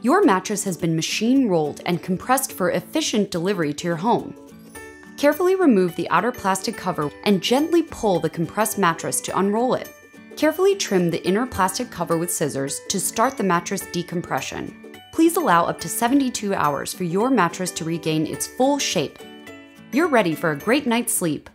Your mattress has been machine rolled and compressed for efficient delivery to your home. Carefully remove the outer plastic cover and gently pull the compressed mattress to unroll it. Carefully trim the inner plastic cover with scissors to start the mattress decompression. Please allow up to 72 hours for your mattress to regain its full shape. You're ready for a great night's sleep.